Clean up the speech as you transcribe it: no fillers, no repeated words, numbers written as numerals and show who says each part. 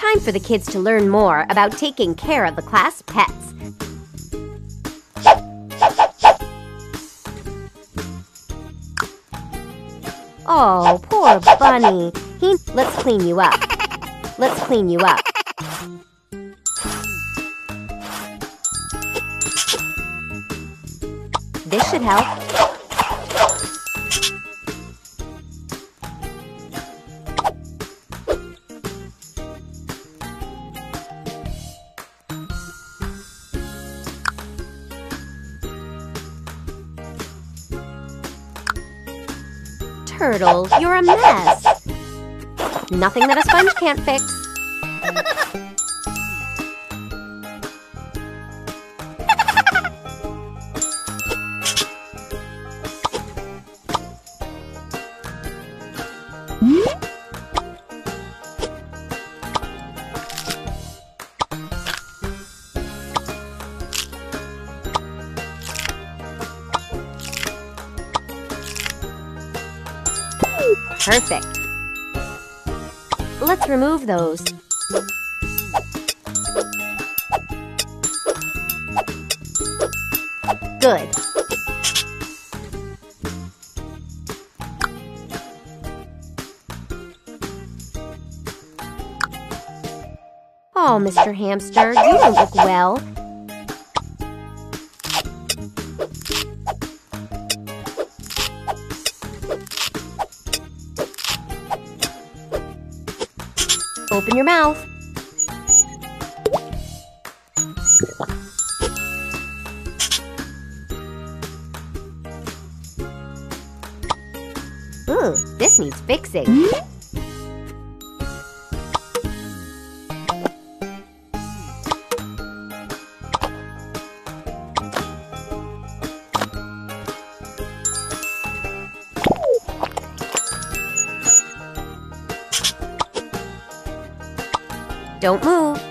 Speaker 1: time for the kids to learn more about taking care of the class pets. Oh, poor Bunny. Let's clean you up. Let's clean you up. This should help. Turtle, you're a mess. Nothing that a sponge can't fix. Perfect. Let's remove those. Good. Oh, Mr. Hamster, you don't look well. Open your mouth. Ooh, this needs fixing. Don't move.